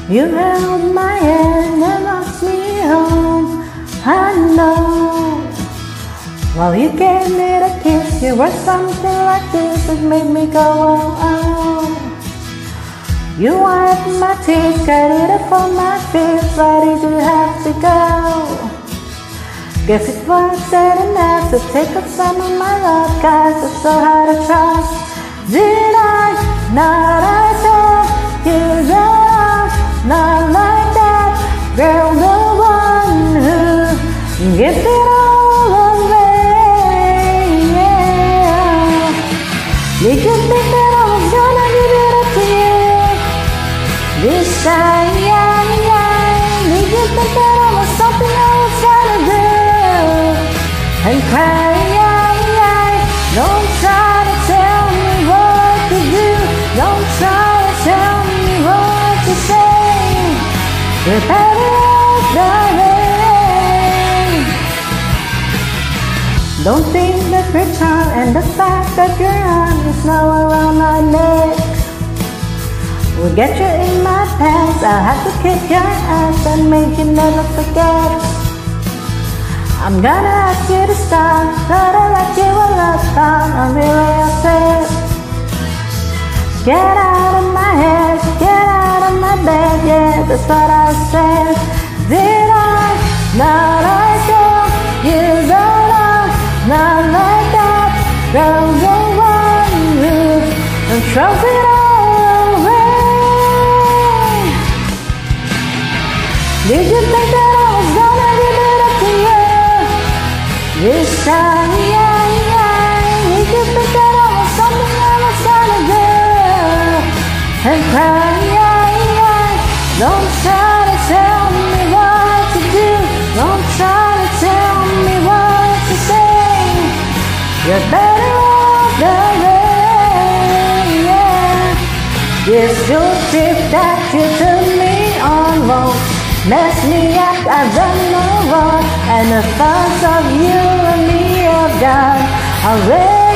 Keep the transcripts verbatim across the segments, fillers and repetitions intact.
You held my hand and walked me home. I know. While you gave me the kiss, you were something like this that made me go oh oh. You wiped my tears, carried it for my fears. Why did you have to go? Guess it wasn't enough to take up some of my love, 'cause it's so hard to trust. Did I not I told you that I'm not like that girl, the one who gives it all away? Yeah. Did you think that I was gonna give it up to you this time? Yeah, yeah. Did you think that I was something I was trying to do and cry? Yeah, yeah. Don't try to tell me what to do. Don't try to tell me what to say. You're better off that way. Don't think that we're charmed, and the fact that your arm is now around my neck will get you in my pants. I'll have to kick your ass and make you never forget. I'm gonna ask you to stop, gotta let you a love song. I'm really upset. Get out of my head, get out of my bed, yeah, that's what I said. Did I not I told you that I'm not like that girl, the one who throws it all away? Did you think that I was gonna give it up to you this time? Yeah, yeah. Did you think that I was something I was trying to do and cry? Yeah, yeah. Don't try to tell me what to do. Don't try to tell me what to say. You're better off that way. Yeah. This your trip that you took me on won't mess me up. I've done no wrong, and the thoughts of you and me have gone away.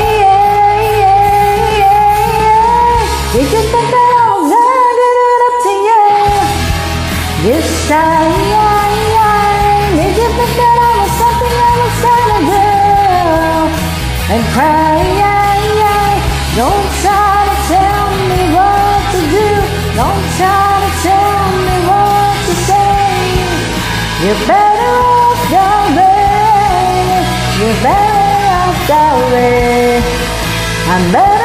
Did you think that I was gonna give it up to you this time? Yeah, yeah. Did you think that I was something I was trying to do and cry? Yeah, yeah. Don't try to tell me what to do. Don't try to tell me what to say. You're better off that way. You're better off that way. I'm better